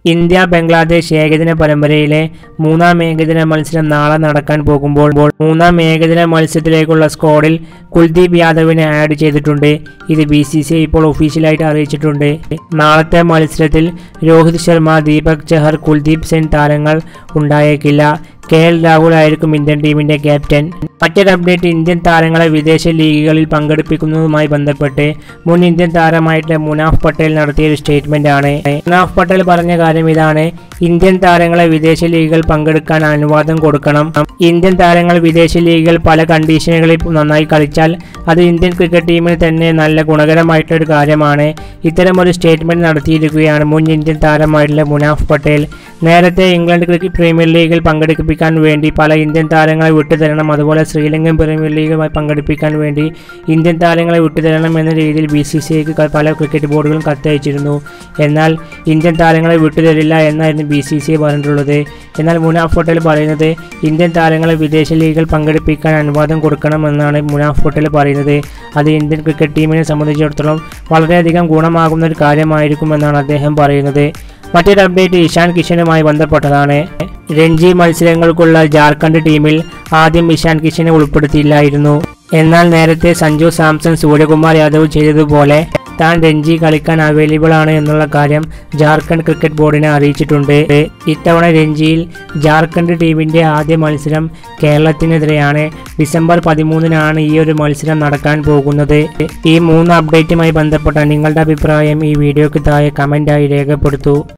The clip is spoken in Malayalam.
ഇന്ത്യ ബംഗ്ലാദേശ് ഏകദിന പരമ്പരയിലെ മൂന്നാം ഏകദിന മത്സരം നാളെ നടക്കാൻ പോകുമ്പോൾ മൂന്നാം ഏകദിന മത്സരത്തിലേക്കുള്ള സ്ക്വാഡിൽ കുൽദീപ് യാദവിനെ ആഡ് ചെയ്തിട്ടുണ്ട്. ഇത് BCCI ഇപ്പോൾ ഒഫീഷ്യലായിട്ട് അറിയിച്ചിട്ടുണ്ട്. നാളത്തെ മത്സരത്തിൽ രോഹിത് ശർമ്മ, ദീപക് ചഹർ, കുൽദീപ് സെൻ താരങ്ങൾ ഉണ്ടായേക്കില്ല. KL രാഹുൽ ആയിരിക്കും ഇന്ത്യൻ ടീമിന്റെ ക്യാപ്റ്റൻ. മറ്റൊരു അപ്ഡേറ്റ്, ഇന്ത്യൻ താരങ്ങളെ വിദേശ ലീഗുകളിൽ പങ്കെടുപ്പിക്കുന്നതുമായി ബന്ധപ്പെട്ട് മുൻ ഇന്ത്യൻ താരമായിട്ടുള്ള മുനാഫ് പട്ടേൽ നടത്തിയൊരു സ്റ്റേറ്റ്മെന്റ് ആണ്. മുനാഫ് പട്ടേൽ പറഞ്ഞ കാര്യം ഇതാണ്: ഇന്ത്യൻ താരങ്ങളെ വിദേശ ലീഗുകൾ പങ്കെടുക്കാൻ അനുവാദം കൊടുക്കണം. ഇന്ത്യൻ താരങ്ങൾ വിദേശ ലീഗുകൾ പല കണ്ടീഷനുകളിൽ നന്നായി കളിച്ചാൽ അത് ഇന്ത്യൻ ക്രിക്കറ്റ് ടീമിന് തന്നെ നല്ല ഗുണകരമായിട്ടൊരു കാര്യമാണ്. ഇത്തരമൊരു സ്റ്റേറ്റ്മെന്റ് നടത്തിയിരിക്കുകയാണ് മുൻ ഇന്ത്യൻ താരമായിട്ടുള്ള മുനാഫ് പട്ടേൽ. നേരത്തെ ഇംഗ്ലണ്ട് ക്രിക്കറ്റ് പ്രീമിയർ ലീഗിൽ പങ്കെടുപ്പിക്കാൻ വേണ്ടി പല ഇന്ത്യൻ താരങ്ങളെ വിട്ടുതരണം, അതുപോലെ ശ്രീലങ്കൻ പ്രീമിയർ ലീഗുമായി പങ്കെടുപ്പിക്കാൻ വേണ്ടി ഇന്ത്യൻ താരങ്ങളെ വിട്ടുതരണം എന്ന രീതിയിൽ BCCIക്ക് പല ക്രിക്കറ്റ് ബോർഡുകളും കത്തയച്ചിരുന്നു. എന്നാൽ ഇന്ത്യൻ താരങ്ങളെ വിട്ടുതരില്ല എന്നായിരുന്നു BCCI പറഞ്ഞിട്ടുള്ളത്. എന്നാൽ മുനാഫ് പട്ടേൽ പറയുന്നത് ഇന്ത്യൻ താരങ്ങളെ വിദേശ ലീഗിൽ പങ്കെടുപ്പിക്കാൻ അനുവാദം കൊടുക്കണമെന്നാണ് മുനാഫ് പട്ടേൽ പറയുന്നത്. അത് ഇന്ത്യൻ ക്രിക്കറ്റ് ടീമിനെ സംബന്ധിച്ചിടത്തോളം വളരെയധികം ഗുണമാകുന്ന ഒരു കാര്യമായിരിക്കുമെന്നാണ് അദ്ദേഹം പറയുന്നത്. മറ്റൊരു അപ്ഡേറ്റ് ഇഷാൻ കിഷനുമായി ബന്ധപ്പെട്ടതാണ്. രഞ്ജി മത്സരങ്ങൾക്കുള്ള ജാർഖണ്ഡ് ടീമിൽ ആദ്യം ഇഷാൻ കിഷനെ ഉൾപ്പെടുത്തിയില്ലായിരുന്നു. എന്നാൽ നേരത്തെ സഞ്ജു സാംസൺ, സൂര്യകുമാർ യാദവ് ചെയ്തതുപോലെ താൻ രഞ്ജി കളിക്കാൻ അവൈലബിൾ ആണ് എന്നുള്ള കാര്യം ജാർഖണ്ഡ് ക്രിക്കറ്റ് ബോർഡിനെ അറിയിച്ചിട്ടുണ്ട്. ഇത്തവണ രഞ്ജിയിൽ ജാർഖണ്ഡ് ടീമിന്റെ ആദ്യ മത്സരം കേരളത്തിനെതിരെയാണ്. ഡിസംബർ 13-നാണ് ഈ ഒരു മത്സരം നടക്കാൻ പോകുന്നത്. ഈ 3 അപ്ഡേറ്റുമായി ബന്ധപ്പെട്ട നിങ്ങളുടെ അഭിപ്രായം ഈ വീഡിയോയ്ക്ക് താഴെ കമന്റായി രേഖപ്പെടുത്തൂ.